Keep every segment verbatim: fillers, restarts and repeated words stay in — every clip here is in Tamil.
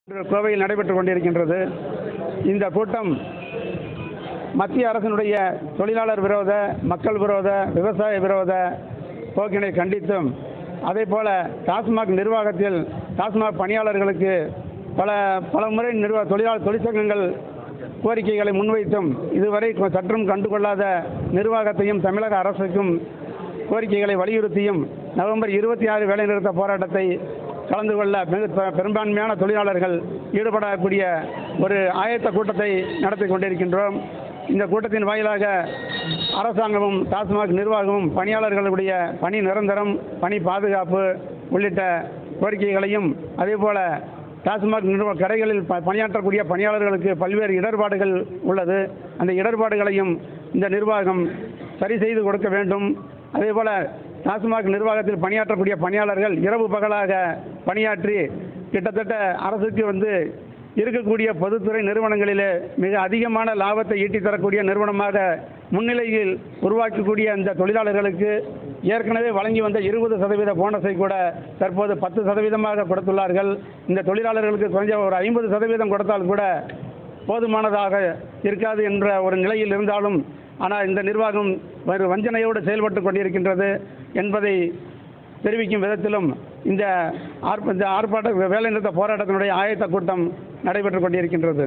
கோவையில் நடைபெற்றுக் கொண்டிருக்கின்றது. இந்த கூட்டம் மத்திய அரசினுடைய தொழிலாளர் விரோத, மக்கள் விரோத, விவசாய விரோத போக்கினை கண்டித்தும், அதே போல டாஸ்மாக் நிர்வாகத்தில் டாஸ்மாக் பணியாளர்களுக்கு பல பல முறை நிர்வாக தொழிலாளர் தொழிற்சங்கங்கள் கோரிக்கைகளை முன்வைத்தும் இதுவரை சற்றும் கண்டுகொள்ளாத நிர்வாகத்தையும் தமிழக அரசுக்கும் கோரிக்கைகளை வலியுறுத்தியும் நவம்பர் இருபத்தி ஆறு வேலைநிறுத்த போராட்டத்தை கலந்து கொள்ள பெரும்பான்மையான தொழிலாளர்கள் ஈடுபடக்கூடிய ஒரு ஆயத்த கூட்டத்தை நடத்தி கொண்டிருக்கின்றோம். இந்த கூட்டத்தின் வாயிலாக அரசாங்கமும் டாஸ்மாக் நிர்வாகமும் பணியாளர்களுடைய பணி நிரந்தரம், பணி பாதுகாப்பு உள்ளிட்ட கோரிக்கைகளையும், அதேபோல டாஸ்மாக் நிறுவன கடைகளில் பணியாற்றக்கூடிய பணியாளர்களுக்கு பல்வேறு இடர்பாடுகள் உள்ளது. அந்த இடர்பாடுகளையும் இந்த நிர்வாகம் சரி செய்து கொடுக்க வேண்டும். அதேபோல டாஸ்மாக் நிர்வாகத்தில் பணியாற்றக்கூடிய பணியாளர்கள் இரவு பகலாக பணியாற்றி கிட்டத்தட்ட அரசுக்கு வந்து இருக்கக்கூடிய பொதுத்துறை நிறுவனங்களிலே மிக அதிகமான லாபத்தை ஈட்டி தரக்கூடிய நிறுவனமாக முன்னிலையில் உருவாக்கக்கூடிய அந்த தொழிலாளர்களுக்கு ஏற்கனவே வழங்கி வந்த இருபது சதவீத போனஸை கூட தற்போது பத்து சதவீதமாக கொடுத்துள்ளார்கள். இந்த தொழிலாளர்களுக்கு குறைஞ்ச ஒரு ஐம்பது சதவீதம் கொடுத்தால் கூட போதுமானதாக இருக்காது என்ற ஒரு நிலையில் இருந்தாலும், ஆனால் இந்த நிர்வாகம் ஒரு வஞ்சனையோடு செயல்பட்டு கொண்டிருக்கின்றது என்பதை தெரிவிக்கும் விதத்திலும் இந்த ஆர்ப்பாட்ட வேலைநிறுத்த போராட்டத்தினுடைய ஆயத்த கூட்டம் நடைபெற்றுக் கொண்டிருக்கின்றது.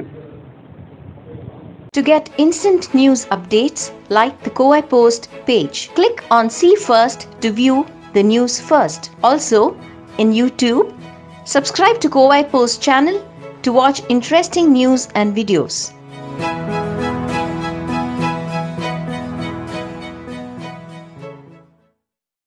To get instant news updates, like the Kowai Post page. Click on See First to view the news first. Also, in YouTube, subscribe to Kowai Post channel to watch interesting news and videos.